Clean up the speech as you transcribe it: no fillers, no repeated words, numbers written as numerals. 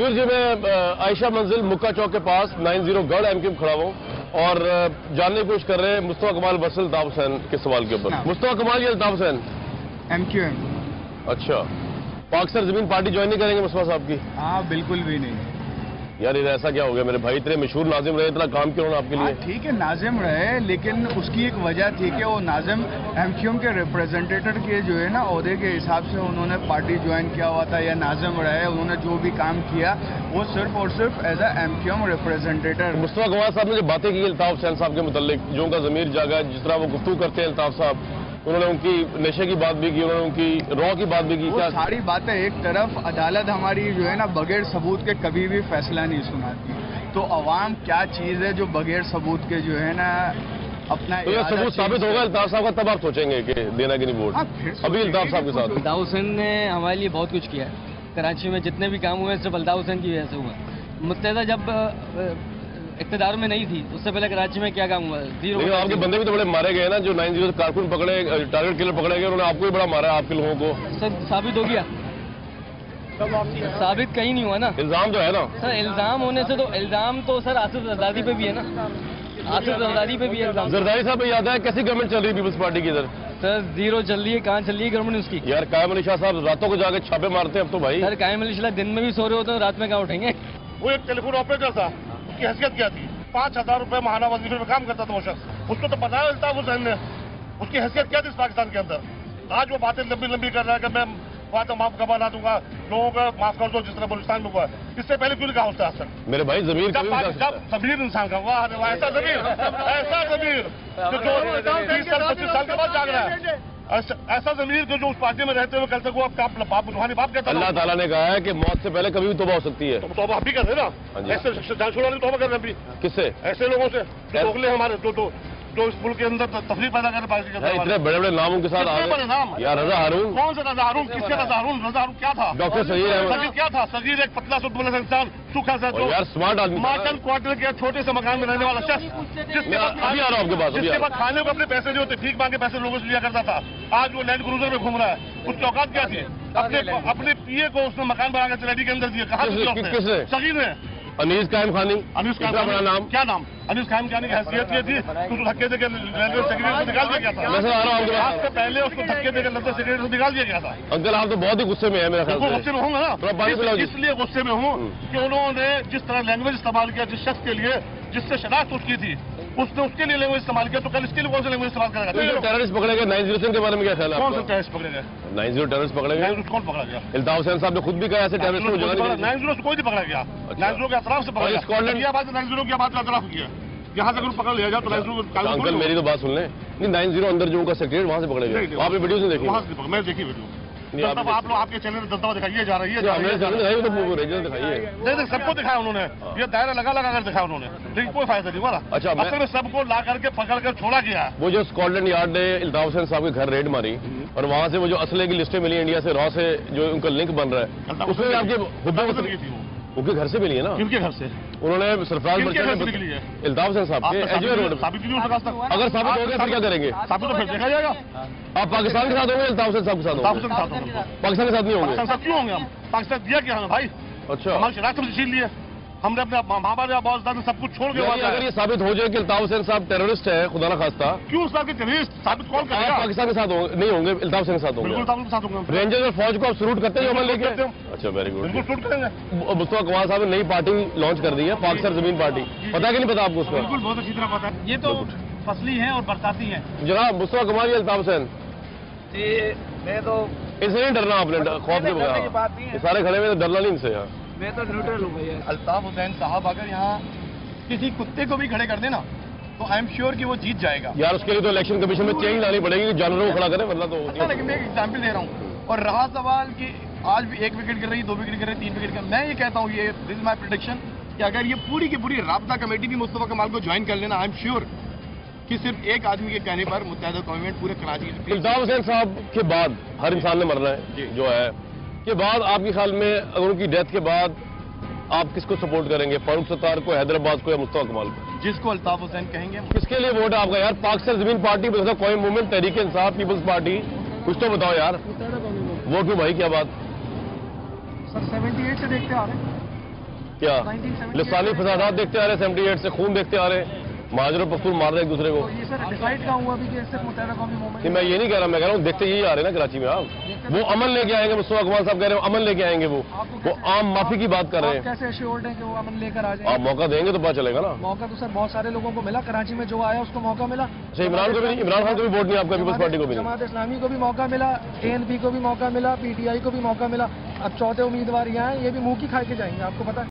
ویور جی میں عائشہ منزل مکہ چوک کے پاس 90 گڑھ ایم کیو کھڑا ہوں اور جاننے کی کوشش کر رہے ہیں مصطفیٰ کمال ورسز الطاف حسین کے سوال کے اوپر. مصطفیٰ کمال یا Altaf Hussain? M Q M. اچھا, پاک سر زمین پارٹی جوائن نہیں کریں گے مصطفیٰ صاحب کی؟ ہاں بالکل بھی نہیں یار ایسا کیا ہو گیا میرے بھائی, اتنے مشہور ناظم رہے, اتنا کام کیا انہوں نے آپ کے لیے؟ ٹھیک ہے ناظم رہے, لیکن اس کی ایک وجہ تھی کہ وہ ناظم ایم کیو ایم کے ریپرزینٹیٹر کے جو ہے نا عہدے کے حساب سے انہوں نے پارٹی جوائن کیا ہوا تھا, یا ناظم رہے انہوں نے جو بھی کام کیا وہ صرف اور صرف as a M Q M representative. Mustafa Kamal صاحب نے جو باتیں کی الطاف حسین صاحب کے متعلق, جو ان کا ضمیر جاگا, جس طرح وہ گفتگو کرتے ہیں الطاف صاحب, انہوں نے ان کی نشے کی بات بھی کی, انہوں نے ان کی را کی بات بھی کی. وہ ساری باتیں ایک طرف, عدالت ہماری جو ہے نا بغیر ثبوت کے کبھی بھی فیصلہ نہیں سناتی, تو عوام کیا چیز ہے جو بغیر ثبوت کے جو ہے نا اپنا ثبوت ثابت ہوگا الطاف صاحب کا, تب آپ سوچیں گے کہ دینا کہ نہیں ووٹ. ابھی الطاف صاحب کے ساتھ الطاف حسین نے ہمارے لیے بہت کچھ کیا ہے. کراچی میں جتنے بھی کام ہوئے صرف الطاف حسین کی وجہ سے ہوا. متحدہ جب اقتدار میں نہیں تھی اس سے پہلے کراچی میں کیا کام ہوا؟ زیرو. آپ کے بندے بھی تو بڑے مارے گئے نا, جو 90 کارکن پکڑے, ٹارگیٹ کلر پکڑے گئے, انہوں نے آپ کو بھی بڑا مارا ہے آپ کے لوگوں کو. سر ثابت ہو گیا؟ ثابت کہیں نہیں ہوا نا. الزام تو ہے نا سر. الزام ہونے سے تو الزام تو سر آصف زرداری پہ بھی ہے نا, آصف زرداری پہ بھی ہے الزام. زرداری صاحب کو یاد ہے کیسی گورنمنٹ چل رہی ہے پیپلز پارٹی کی ادھر؟ سر زیرو چل رہی ہے. کہاں چل رہی ہے گورنمنٹ اس کی؟ یار قائم علی شاہ صاحب راتوں کو جا کے چھاپے مارتے ہیں اب تو بھائی. سر قائم علی شاہ دن میں بھی سو رہے ہوتے ہیں, رات میں کہاں اٹھیں گے؟ وہ ایک ٹیلی فون آپریٹر تھا, اس کی حیثیت کیا تھی؟ 5,000 روپے ماہانہ وظیفے میں کام کرتا تھا وہ شخص. اس کو تو پتا ہے الطاف حسین نے اس کی حیثیت کیا تھی اس پاکستان کے اندر. آج وہ باتیں لمبی لمبی کر رہا ہے کہ میں باتیں معاف کروا دوں گا, لوگوں کا معاف کر دو جس طرح بلوچستان میں ہوا ہے. اس سے پہلے کیوں نہیں کہا اس سے آج تک؟ میرے بھائی ضمیر جب ضمیر انسان کا ہوا, ایسا ضمیر جو 30 سال 25 سال کے بعد جاگ رہا ہے, ایسا ضمیر جو اس پارٹی میں رہتے ہوئے کل تک وہ باپ روحانی باپ کہتا ہے. اللہ تعالیٰ نے کہا ہے کہ موت سے پہلے کبھی بھی توبہ ہو سکتی ہے. تو آپ بھی کر رہے نا, ایسے جان چھوڑا نہیں توبہ کر رہے ابھی. کس سے؟ ایسے لوگوں سے جو اگلے ہمارے جو اس ملک کے اندر تفریح پیدا کر رہے. اتنے بڑے بڑے ناموں کے ساتھ یار رضا ہارون. کون سے رضا ہارون؟ کس کے رضا ہارون؟ رضا ہارون کیا تھا؟ ڈاکٹر صغیر کیا تھا؟ صغیر ایک پتلا سا دبلا سا انسان, سوکھا سا, یار اسمارٹ آدمی, ماٹن کوارٹر کے چھوٹے سے مکان میں رہنے والا شخص, جس کے بعد کھانے کو اپنے پیسے جو ہوتے ٹھیک مانگے پیسے لوگوں سے لیا کرتا تھا. آج وہ لینڈ کروزر میں گھوم رہا ہے. اس کی اوقات کیا تھی؟ اپنے پی اے کو اس نے مکان بنا کے چلیڈی کے اندر دیا. کہاں صغیر نے؟ انیس قائم خانی. انیس قائم بڑا نام, کیا نام؟ انیس قائم خانی کی حیثیت یہ تھی کہ دھکے دے کے ریلوے سیکرٹری کو نکال دیا گیا تھا. آج سے پہلے اس کو دھکے دے کے ریلوے سیکرٹری کو نکال دیا گیا تھا. انکل آپ تو بہت ہی غصے میں ہیں میرے خیال سے. غصے میں ہوں گا نا, اس لیے غصے میں ہوں کہ انہوں نے جس طرح لینگویج استعمال کیا جس شخص کے لیے جس سے شناخت اس کی تھی, اس نے اس کے لیے لینگویج استعمال کیا, تو کل اس کے لیے کون سی لینگویج استعمال کرے گا؟ ٹیررسٹ پکڑے گئے 90 کے بارے میں کیا خیال ہے؟ کون سے ٹیررسٹ پکڑے گئے؟ 90 ٹیررسٹ پکڑے گئے. کون پکڑا گیا؟ الطاف حسین صاحب نے خود بھی کہا ایسے ٹیررسٹ کو جگہ نہیں. 90 سے کوئی نہیں پکڑا گیا. 90 کے اطراف سے پکڑا گیا. اسکاٹ لینڈ بات 90 کی بات اطراف کیا, یہاں سے اگر پکڑ لیا جائے تو 90. انکل میری تو بات سن لیں, 90 اندر جو ان کا سیکرٹری وہاں سے پکڑے گئے. آپ نے ویڈیوز نہیں دیکھی؟ میں دیکھی ویڈیو. آپ لوگ آپ کے چینل میں دستاویز دکھائیے جا رہی ہے. سب کو دکھایا انہوں نے, یہ دائرہ لگا کر دکھایا انہوں نے, لیکن کوئی فائدہ نہیں ہوا. اچھا اصل میں سب کو لا کر کے پکڑ کر چھوڑا گیا. وہ جو اسکاٹ لینڈ یارڈ نے الطاف حسین صاحب کے گھر ریڈ ماری اور وہاں سے وہ جو اسلحے کی لسٹیں ملی انڈیا سے, را سے جو ان کا لنک بن رہا ہے, اس میں آپ کے ان کے گھر سے ملی ہے نا. ان کے گھر سے انہوں نے سرفراز الطاف حسین صاحب کے اگر ثابت ہو گیا پھر کیا کریں گے؟ ثابت تو پھر دیکھا جائے گا. آپ پاکستان کے ساتھ ہوں گے الطاف حسین صاحب کے ساتھ؟ پاکستان کے ساتھ نہیں ہوں گے. کیوں ہوں گے ہم؟ پاکستان دیا کیا ہمیں بھائی؟ اچھا ہماری شناخت سے چھین لیے ہم نے, اپنے ماں باپ باپ سب کچھ چھوڑ کے. اگر یہ ثابت ہو جائے کہ الطاف حسین صاحب ٹیررسٹ ہے خدا نہ خواستہ, کیوں اس طرح کے ٹیررسٹ ثابت کون کرے گا؟ پاکستان کے ساتھ نہیں ہوں گے, الطاف حسین کے ساتھ ہوں گے. بالکل کے ساتھ ہوں گے. رینجرز اور فوج کو آپ سلوٹ کرتے ہیں عمل لے کے؟ اچھا ویری گڈ. بالکل سلوٹ کریں گے. مصطفیٰ کمال صاحب نے نئی پارٹی لانچ کر دی ہے, پاک سر زمین پارٹی. پتا کہ نہیں پتا آپ کو اس کا؟ بالکل بہت اچھی طرح پتا ہے. یہ تو فصلی ہیں اور برساتی ہیں. جناب مصطفیٰ کمال یا الطاف حسین؟ میں تو اس سے نہیں ڈرنا آپ نے, خوف کے بغیر سارے کھڑے ہوئے, ڈرنا نہیں ان سے. میں تو نیوٹرل ہوں بھائی. الطاف حسین صاحب اگر یہاں کسی کتے کو بھی کھڑے کر دیں نا تو آئی ایم شیور کہ وہ جیت جائے گا. یار اس کے لیے تو الیکشن کمیشن میں چینج لانی پڑے گی کہ جانوروں کو کھڑا کریں, ورنہ تو. لیکن میں ایک ایگزامپل دے رہا ہوں. اور رہا سوال کہ آج بھی 1 وکٹ گر رہی, 2 وکٹ گر رہی, 3 وکٹ گر, میں یہ کہتا ہوں, یہ دس از مائی پریڈکشن کہ اگر یہ پوری کی پوری رابطہ کمیٹی بھی مصطفیٰ کمال کو جوائن کر لینا, آئی ایم شیور کہ صرف ایک آدمی کے کہنے پر متحدہ قومی پورے کراچی. الطاف حسین صاحب کے بعد ہر انسان نے مرنا ہے جو ہے, کے بعد آپ کے خیال میں اگر ان کی ڈیتھ کے بعد آپ کس کو سپورٹ کریں گے؟ فاروق ستار کو, حیدرآباد کو, یا مصطفیٰ کمال کو؟ جس کو الطاف حسین کہیں گے. کس کے لیے ووٹ ہے آپ کا یار؟ پاک سر زمین پارٹی, قومی movement, Tehreek Insaf, Peoples party, کچھ تو بتاؤ یار. ووٹ کیوں بھائی, کیا بات؟ سر 78 سے دیکھتے آ رہے ہیں. क्या लसानी फसादात देखते आ रहे 78 से, खून देखते आ रहे, महाजरों पर खून मार रहे एक दूसरे को। ये सर डिसाइड कहाँ हुआ अभी कि सिर्फ मुत्तहदा कौमी मूवमेंट? नहीं मैं ये नहीं कह रहा, मैं कह रहा हूँ देखते यही आ रहे हैं ना कराची में आप। वो अमन लेके आएंगे, मुस्तफा कमाल साहब कह रहे हैं अमन लेके आएंगे, वो आम माफी की बात कर रहे हैं। कैसे एश्योर्ड है कि वो अमन लेकर आ जाए? आप मौका देंगे तो पता चलेगा ना। मौका तो सर बहुत सारे लोगों को मिला, कराची में जो आया उसको मौका मिला। अच्छा इमरान को भी नहीं, इमरान खान को भी वोट नहीं आपका, पीपल्स पार्टी को भी नहीं। जमात इस्लामी को भी मौका मिला, ANP को भी मौका मिला, PTI को भी मौका मिला। अब चौथे उम्मीदवार यहाँ हैं, ये भी मुंह की खा के जाएंगे, आपको पता है।